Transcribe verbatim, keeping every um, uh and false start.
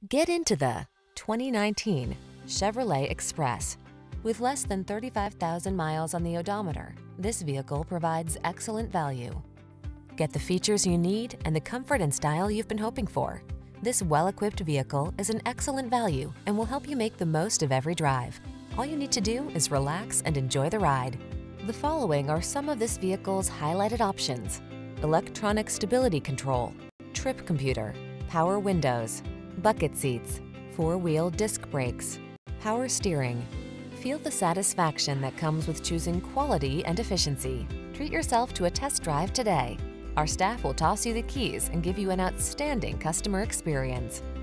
Get into the twenty nineteen Chevrolet Express. With less than thirty-five thousand miles on the odometer, this vehicle provides excellent value. Get the features you need and the comfort and style you've been hoping for. This well-equipped vehicle is an excellent value and will help you make the most of every drive. All you need to do is relax and enjoy the ride. The following are some of this vehicle's highlighted options: electronic stability control, trip computer, power windows, bucket seats, four-wheel disc brakes, power steering. Feel the satisfaction that comes with choosing quality and efficiency. Treat yourself to a test drive today. Our staff will toss you the keys and give you an outstanding customer experience.